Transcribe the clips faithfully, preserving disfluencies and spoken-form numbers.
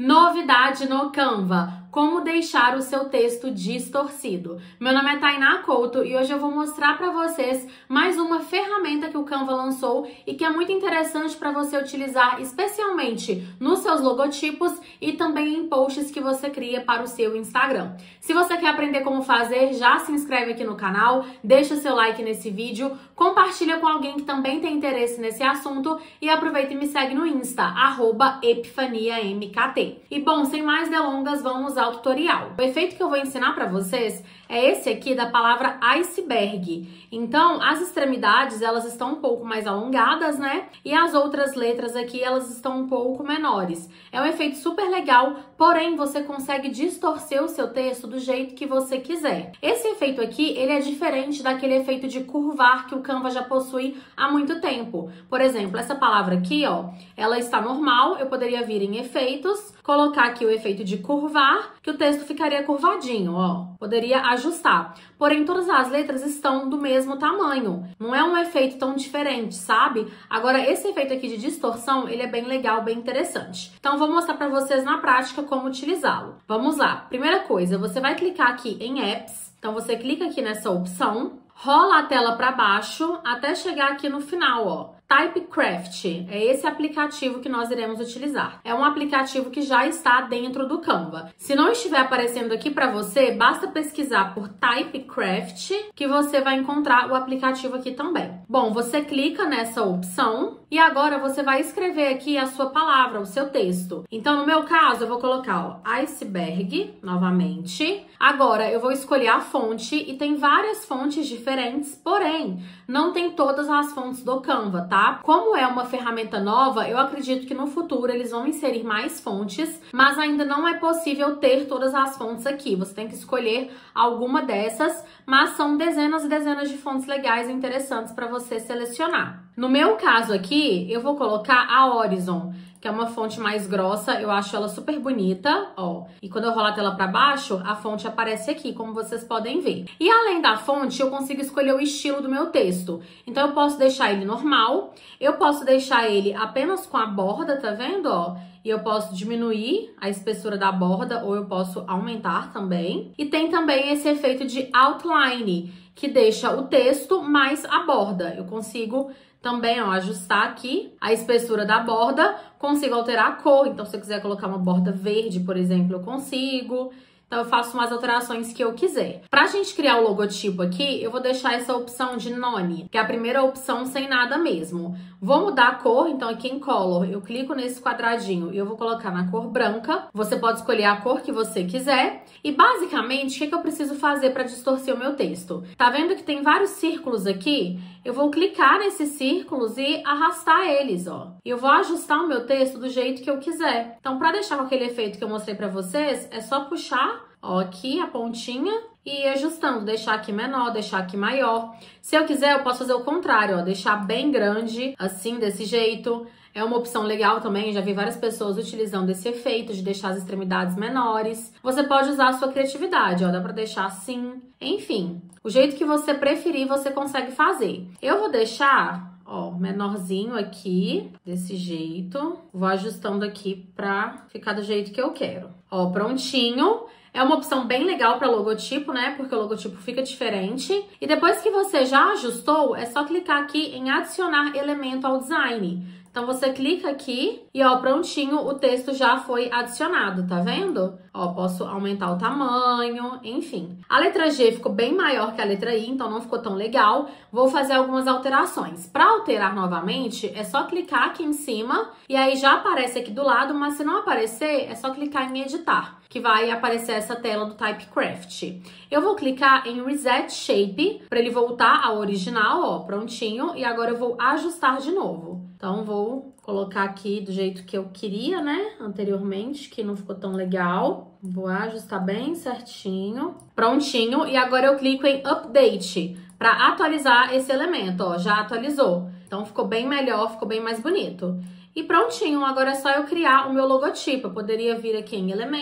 Novidade no Canva: como deixar o seu texto distorcido. Meu nome é Tainá Couto e hoje eu vou mostrar para vocês mais uma ferramenta que o Canva lançou e que é muito interessante para você utilizar especialmente nos seus logotipos e também em posts que você cria para o seu Instagram. Se você quer aprender como fazer, já se inscreve aqui no canal, deixa o seu like nesse vídeo, compartilha com alguém que também tem interesse nesse assunto e aproveita e me segue no Insta, arroba epifaniamkt. E bom, sem mais delongas, vamos ao tutorial. O efeito que eu vou ensinar para vocês é esse aqui da palavra iceberg. Então, as extremidades, elas estão um pouco mais alongadas, né? E as outras letras aqui, elas estão um pouco menores. É um efeito super legal, porém, você consegue distorcer o seu texto do jeito que você quiser. Esse efeito aqui, ele é diferente daquele efeito de curvar que o Canva já possui há muito tempo. Por exemplo, essa palavra aqui, ó, ela está normal, eu poderia vir em efeitos, colocar aqui o efeito de curvar, que o texto ficaria curvadinho, ó. Poderia ajustar. Porém, todas as letras estão do mesmo tamanho. Não é um efeito tão diferente, sabe? Agora, esse efeito aqui de distorção, ele é bem legal, bem interessante. Então, vou mostrar para vocês na prática como utilizá-lo. Vamos lá. Primeira coisa, você vai clicar aqui em Apps. Então, você clica aqui nessa opção, rola a tela para baixo até chegar aqui no final, ó. Typecraft é esse aplicativo que nós iremos utilizar. É um aplicativo que já está dentro do Canva. Se não estiver aparecendo aqui para você, basta pesquisar por Typecraft que você vai encontrar o aplicativo aqui também. Bom, você clica nessa opção e agora você vai escrever aqui a sua palavra, o seu texto. Então, no meu caso, eu vou colocar, ó, iceberg, novamente. Agora, eu vou escolher a fonte e tem várias fontes diferentes, porém, não tem todas as fontes do Canva, tá? Como é uma ferramenta nova, eu acredito que no futuro eles vão inserir mais fontes, mas ainda não é possível ter todas as fontes aqui. Você tem que escolher alguma dessas, mas são dezenas e dezenas de fontes legais e interessantes para você selecionar. No meu caso aqui, eu vou colocar a Horizon, que é uma fonte mais grossa, eu acho ela super bonita, ó. E quando eu rolo a tela para baixo, a fonte aparece aqui, como vocês podem ver. E além da fonte, eu consigo escolher o estilo do meu texto. Então eu posso deixar ele normal, eu posso deixar ele apenas com a borda, tá vendo, ó? E eu posso diminuir a espessura da borda ou eu posso aumentar também. E tem também esse efeito de outline, que deixa o texto mais a borda. Eu consigo também, ó, ajustar aqui a espessura da borda, consigo alterar a cor. Então, se eu quiser colocar uma borda verde, por exemplo, eu consigo. Então, eu faço umas alterações que eu quiser. Pra gente criar o logotipo aqui, eu vou deixar essa opção de None, que é a primeira opção sem nada mesmo. Vou mudar a cor, então aqui em Color, eu clico nesse quadradinho e eu vou colocar na cor branca. Você pode escolher a cor que você quiser. E, basicamente, o que, que eu preciso fazer para distorcer o meu texto? Tá vendo que tem vários círculos aqui? Eu vou clicar nesses círculos e arrastar eles, ó. E eu vou ajustar o meu texto do jeito que eu quiser. Então, para deixar com aquele efeito que eu mostrei para vocês, é só puxar, ó, aqui a pontinha e ir ajustando, deixar aqui menor, deixar aqui maior. Se eu quiser, eu posso fazer o contrário, ó, deixar bem grande, assim, desse jeito. É uma opção legal também, já vi várias pessoas utilizando esse efeito de deixar as extremidades menores. Você pode usar a sua criatividade, ó, dá pra deixar assim. Enfim, o jeito que você preferir, você consegue fazer. Eu vou deixar, ó, menorzinho aqui, desse jeito. Vou ajustando aqui pra ficar do jeito que eu quero. Ó, prontinho. É uma opção bem legal para logotipo, né? Porque o logotipo fica diferente. E depois que você já ajustou, é só clicar aqui em adicionar elemento ao design. Então, você clica aqui e, ó, prontinho, o texto já foi adicionado, tá vendo? Ó, posso aumentar o tamanho, enfim. A letra G ficou bem maior que a letra I, então não ficou tão legal. Vou fazer algumas alterações. Para alterar novamente, é só clicar aqui em cima e aí já aparece aqui do lado, mas se não aparecer, é só clicar em editar, que vai aparecer essa tela do Typecraft. Eu vou clicar em Reset Shape para ele voltar ao original, ó, prontinho. E agora eu vou ajustar de novo. Então, vou colocar aqui do jeito que eu queria, né, anteriormente, que não ficou tão legal. Vou ajustar bem certinho. Prontinho. E agora eu clico em Update para atualizar esse elemento, ó, já atualizou. Então, ficou bem melhor, ficou bem mais bonito. E prontinho, agora é só eu criar o meu logotipo. Eu poderia vir aqui em Elementos,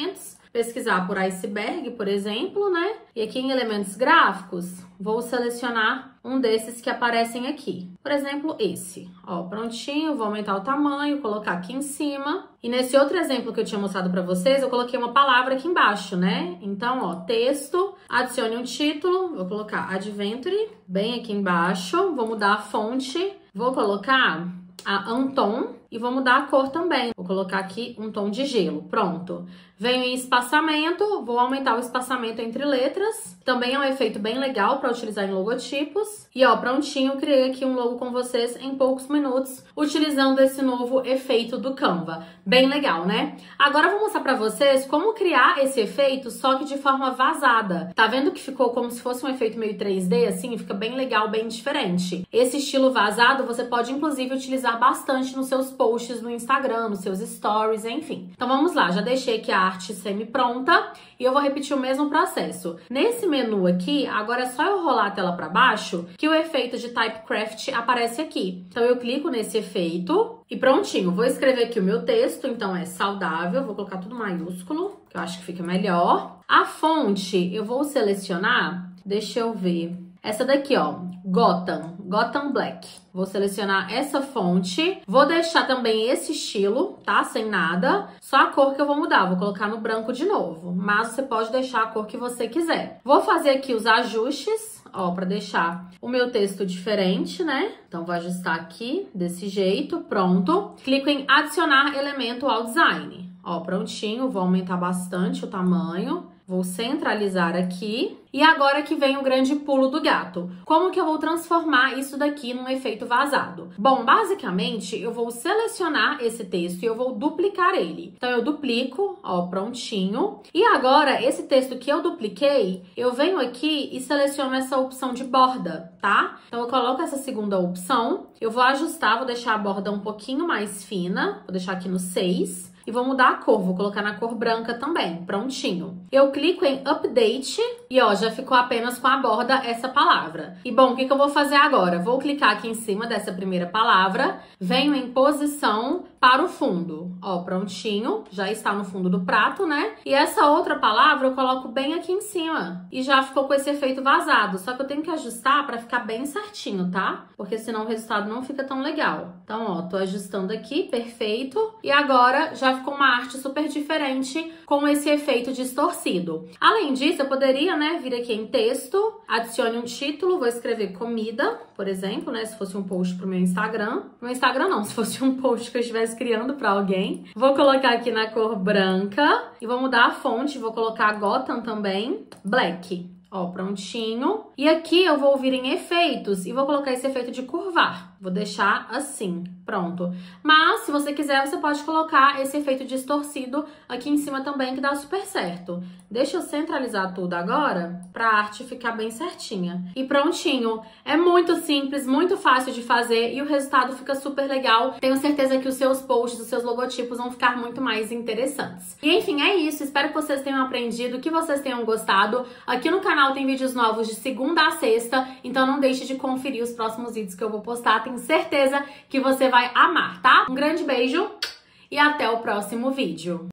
pesquisar por iceberg, por exemplo, né? E aqui em elementos gráficos, vou selecionar um desses que aparecem aqui. Por exemplo, esse. Ó, prontinho, vou aumentar o tamanho, colocar aqui em cima. E nesse outro exemplo que eu tinha mostrado pra vocês, eu coloquei uma palavra aqui embaixo, né? Então, ó, texto, adicione um título, vou colocar Adventure, bem aqui embaixo. Vou mudar a fonte, vou colocar a Anton e vou mudar a cor também. Vou colocar aqui um tom de gelo. Pronto. Venho em espaçamento, vou aumentar o espaçamento entre letras. Também é um efeito bem legal para utilizar em logotipos. E ó, prontinho, criei aqui um logo com vocês em poucos minutos, utilizando esse novo efeito do Canva. Bem legal, né? Agora eu vou mostrar para vocês como criar esse efeito, só que de forma vazada. Tá vendo que ficou como se fosse um efeito meio três D, assim? Fica bem legal, bem diferente. Esse estilo vazado você pode, inclusive, utilizar bastante nos seus posts no Instagram, nos seus stories, enfim. Então vamos lá, já deixei aqui a arte semi-pronta e eu vou repetir o mesmo processo. Nesse menu aqui, agora é só eu rolar a tela para baixo que o efeito de Typecraft aparece aqui. Então eu clico nesse efeito e prontinho. Vou escrever aqui o meu texto, então é saudável, vou colocar tudo maiúsculo, que eu acho que fica melhor. A fonte eu vou selecionar, deixa eu ver, essa daqui, ó, Gotham, Gotham Black. Vou selecionar essa fonte, vou deixar também esse estilo, tá? Sem nada, só a cor que eu vou mudar, vou colocar no branco de novo, mas você pode deixar a cor que você quiser. Vou fazer aqui os ajustes, ó, pra deixar o meu texto diferente, né? Então, vou ajustar aqui, desse jeito, pronto. Clico em adicionar elemento ao design. Ó, prontinho, vou aumentar bastante o tamanho. Vou centralizar aqui. E agora que vem o grande pulo do gato. Como que eu vou transformar isso daqui num efeito vazado? Bom, basicamente, eu vou selecionar esse texto e eu vou duplicar ele. Então, eu duplico, ó, prontinho. E agora, esse texto que eu dupliquei, eu venho aqui e seleciono essa opção de borda, tá? Então, eu coloco essa segunda opção. Eu vou ajustar, vou deixar a borda um pouquinho mais fina. Vou deixar aqui no seis. E vou mudar a cor, vou colocar na cor branca também, prontinho. Eu clico em Update e ó, já ficou apenas com a borda essa palavra. E bom, o que que eu vou fazer agora? Vou clicar aqui em cima dessa primeira palavra, venho em posição para o fundo. Ó, prontinho, já está no fundo do prato, né? E essa outra palavra eu coloco bem aqui em cima. E já ficou com esse efeito vazado, só que eu tenho que ajustar para ficar bem certinho, tá? Porque senão o resultado não fica tão legal. Então, ó, tô ajustando aqui, perfeito. E agora já ficou uma arte super diferente com esse efeito distorcido. Além disso, eu poderia, né, vir aqui em texto, adicione um título, vou escrever comida, por exemplo, né, se fosse um post pro meu Instagram. Meu Instagram não, se fosse um post que eu estivesse criando para alguém. Vou colocar aqui na cor branca e vou mudar a fonte, vou colocar Gotham também, Black. Ó, prontinho. E aqui eu vou vir em efeitos e vou colocar esse efeito de curvar. Vou deixar assim, pronto. Mas, se você quiser, você pode colocar esse efeito distorcido aqui em cima também, que dá super certo. Deixa eu centralizar tudo agora, pra arte ficar bem certinha. E prontinho. É muito simples, muito fácil de fazer e o resultado fica super legal. Tenho certeza que os seus posts, os seus logotipos vão ficar muito mais interessantes. E enfim, é isso. Espero que vocês tenham aprendido, que vocês tenham gostado. Aqui no canal tem vídeos novos de segunda a sexta, então não deixe de conferir os próximos vídeos que eu vou postar. Tenho certeza que você vai amar, tá? Um grande beijo e até o próximo vídeo.